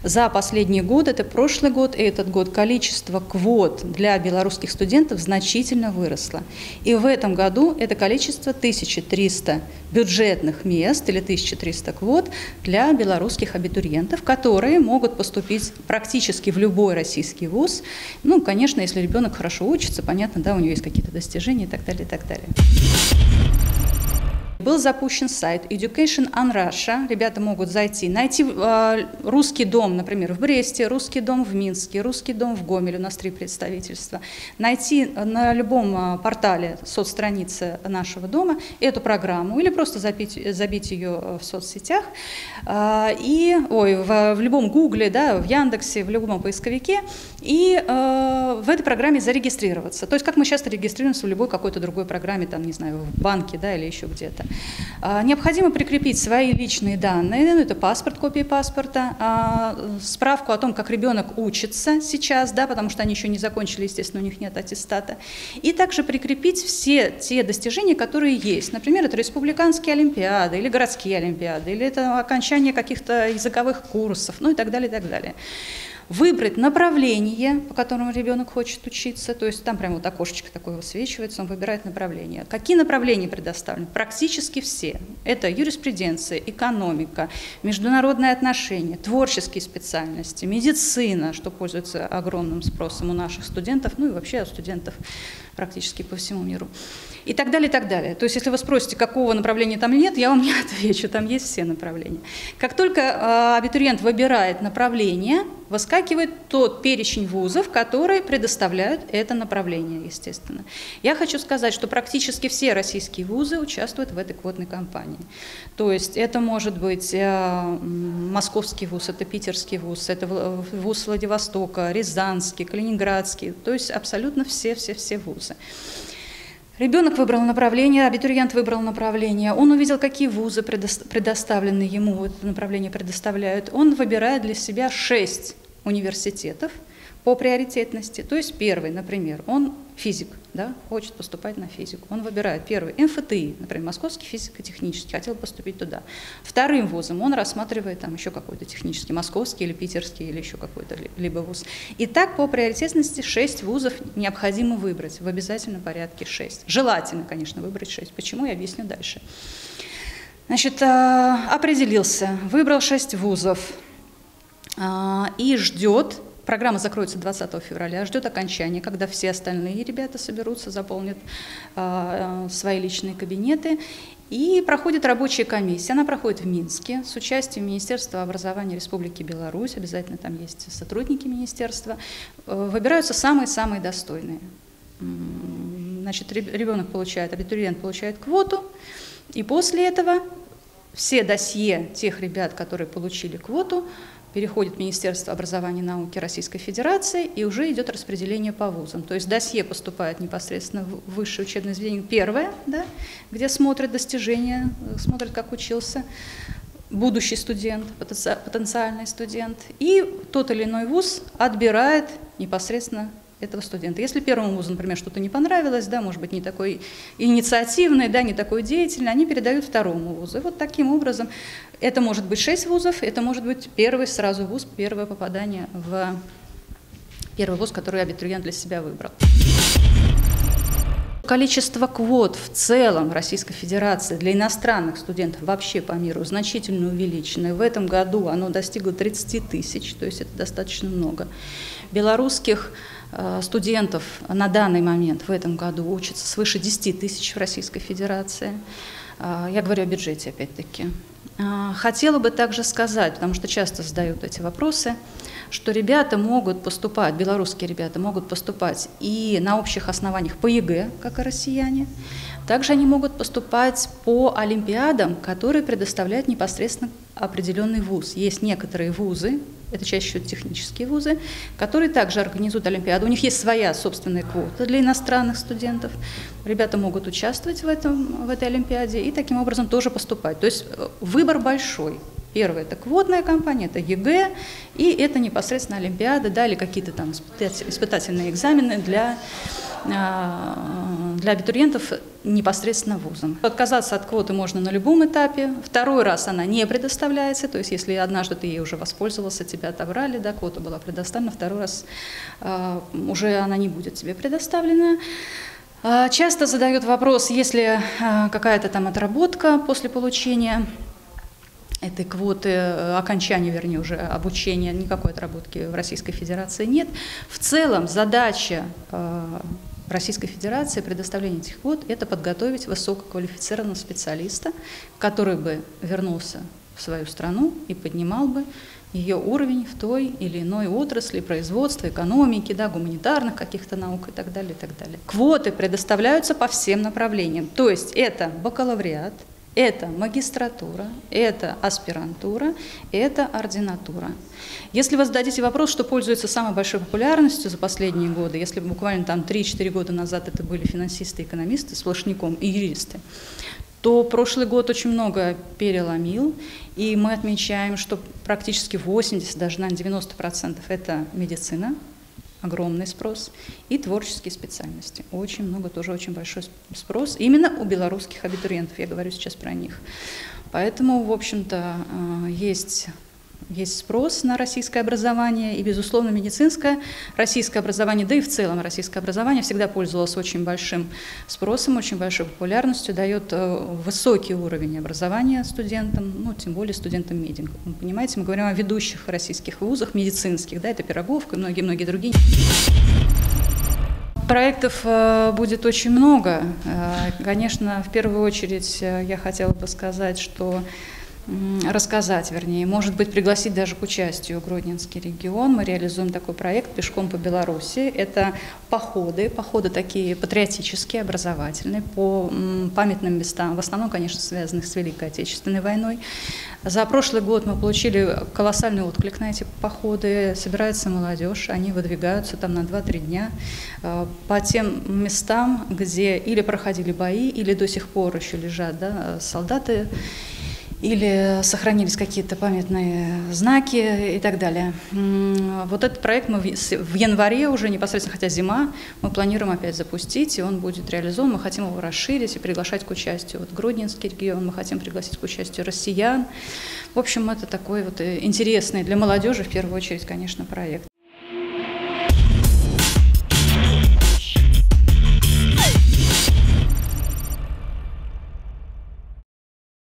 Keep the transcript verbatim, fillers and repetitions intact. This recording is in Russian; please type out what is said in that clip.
За последний год, это прошлый год и этот год, количество квот для белорусских студентов значительно выросло. И в этом году это количество тысяча триста бюджетных мест или тысяча триста квот для белорусских абитуриентов, которые могут поступить практически в любой российский вуз. Ну, конечно, если ребенок хорошо учится, понятно, да, у него есть какие-то достижения и так далее, и так далее. Был запущен сайт Education on Russia. Ребята могут зайти, найти э, русский дом, например, в Бресте, русский дом в Минске, русский дом в Гомеле, у нас три представительства. Найти на любом портале соцстраницы нашего дома эту программу или просто забить, забить ее в соцсетях. Э, и, ой, в, в любом Гугле, да, в Яндексе, в любом поисковике. И э, в этой программе зарегистрироваться. То есть как мы часто регистрируемся в любой какой-то другой программе, там, не знаю, в банке, да, или еще где-то. Необходимо прикрепить свои личные данные, ну, это паспорт, копия паспорта, справку о том, как ребенок учится сейчас, да, потому что они еще не закончили, естественно, у них нет аттестата, и также прикрепить все те достижения, которые есть. Например, это республиканские олимпиады, или городские олимпиады, или это окончание каких-то языковых курсов, ну и так далее, и так далее. Выбрать направление, по которому ребенок хочет учиться, то есть там прямо вот окошечко такое высвечивается, он выбирает направление. Какие направления предоставлены? Практически все. Это юриспруденция, экономика, международные отношения, творческие специальности, медицина, что пользуется огромным спросом у наших студентов, ну и вообще у студентов практически по всему миру. И так далее, и так далее. То есть, если вы спросите, какого направления там нет, я вам не отвечу, там есть все направления. Как только э, абитуриент выбирает направление, выскакивает тот перечень вузов, которые предоставляют это направление, естественно. Я хочу сказать, что практически все российские вузы участвуют в этой квотной кампании. То есть, это может быть э, московский вуз, это питерский вуз, это вуз Владивостока, Рязанский, Калининградский, то есть, абсолютно все-все-все вузы. Ребенок выбрал направление, абитуриент выбрал направление, он увидел, какие вузы предоставлены ему, это направление предоставляют. Он выбирает для себя шесть университетов по приоритетности. То есть первый, например, он физик, да, хочет поступать на физику. Он выбирает первый эм эф тэ и, например, Московский физико-технический, хотел поступить туда. Вторым вузом он рассматривает там еще какой-то технический, московский или питерский, или еще какой-то либо вуз. И так по приоритетности шесть вузов необходимо выбрать, в обязательном порядке шесть. Желательно, конечно, выбрать шесть. Почему, я объясню дальше. Значит, определился, выбрал шесть вузов и ждет. Программа закроется двадцатого февраля, ждет окончания, когда все остальные ребята соберутся, заполнят э, свои личные кабинеты. И проходит рабочая комиссия. Она проходит в Минске с участием Министерства образования Республики Беларусь. Обязательно там есть сотрудники министерства. Э, выбираются самые-самые достойные. Значит, ребенок получает, абитуриент получает квоту. И после этого все досье тех ребят, которые получили квоту, переходит в Министерство образования и науки Российской Федерации, и уже идет распределение по вузам. То есть досье поступает непосредственно в высшее учебное заведение, первое, да, где смотрят достижения, смотрят, как учился будущий студент, потенциальный студент, и тот или иной вуз отбирает непосредственно этого студента. Если первому вузу, например, что-то не понравилось, да, может быть, не такой инициативный, да, не такой деятельный, они передают второму вузу. И вот таким образом это может быть шесть вузов, это может быть первый сразу вуз, первое попадание в первый вуз, который абитуриент для себя выбрал. Количество квот в целом в Российской Федерации для иностранных студентов вообще по миру значительно увеличено. И в этом году оно достигло тридцати тысяч, то есть это достаточно много. Белорусских студентов на данный момент в этом году учатся свыше десяти тысяч в Российской Федерации. Я говорю о бюджете, опять-таки. Хотела бы также сказать, потому что часто задают эти вопросы, что ребята могут поступать, белорусские ребята могут поступать и на общих основаниях по ЕГЭ, как и россияне. Также они могут поступать по олимпиадам, которые предоставляют непосредственно определенный вуз. Есть некоторые вузы, это чаще всего технические вузы, которые также организуют олимпиаду. У них есть своя собственная квота для иностранных студентов. Ребята могут участвовать в, этом, в этой олимпиаде и таким образом тоже поступать. То есть выбор большой. Первое – это квотная кампания, это ЕГЭ, и это непосредственно олимпиада, да, или какие-то там испытательные экзамены для для абитуриентов непосредственно вузом. Отказаться от квоты можно на любом этапе. Второй раз она не предоставляется, то есть если однажды ты ей уже воспользовался, тебя отобрали, да, квота была предоставлена, второй раз э, уже она не будет тебе предоставлена. Э, часто задают вопрос, если э, какая-то там отработка после получения этой квоты, окончания, вернее, уже обучения, никакой отработки в Российской Федерации нет. В целом задача э, Российской Федерации предоставления этих квот – это подготовить высококвалифицированного специалиста, который бы вернулся в свою страну и поднимал бы ее уровень в той или иной отрасли, производства, экономики, да, гуманитарных каких-то наук и так далее, и так далее. Квоты предоставляются по всем направлениям, то есть это бакалавриат, это магистратура, это аспирантура, это ординатура. Если вы зададите вопрос, что пользуется самой большой популярностью за последние годы, если буквально там три-четыре года назад это были финансисты, экономисты сплошняком и юристы, то прошлый год очень много переломил, и мы отмечаем, что практически восемьдесят, даже на девяносто процентов это медицина, огромный спрос, и творческие специальности. Очень много, тоже очень большой спрос. Именно у белорусских абитуриентов, я говорю сейчас про них. Поэтому, в общем-то, есть... Есть спрос на российское образование, и, безусловно, медицинское российское образование, да и в целом российское образование всегда пользовалось очень большим спросом, очень большой популярностью, дает высокий уровень образования студентам, ну, тем более студентам-медикам. Вы понимаете, мы говорим о ведущих российских вузах, медицинских, да, это Пироговка и многие-многие другие. Проектов будет очень много. Конечно, в первую очередь я хотела бы сказать, что рассказать, вернее, может быть, пригласить даже к участию Гродненский регион. Мы реализуем такой проект «Пешком по Беларуси». Это походы, походы такие патриотические, образовательные, по памятным местам, в основном, конечно, связанных с Великой Отечественной войной. За прошлый год мы получили колоссальный отклик на эти походы. Собирается молодежь, они выдвигаются там на два-три дня по тем местам, где или проходили бои, или до сих пор еще лежат, да, солдаты, или сохранились какие-то памятные знаки и так далее. Вот этот проект мы в январе уже непосредственно, хотя зима, мы планируем опять запустить, и он будет реализован. Мы хотим его расширить и приглашать к участию. Вот Гродненский регион, мы хотим пригласить к участию россиян. В общем, это такой вот интересный для молодежи, в первую очередь, конечно, проект.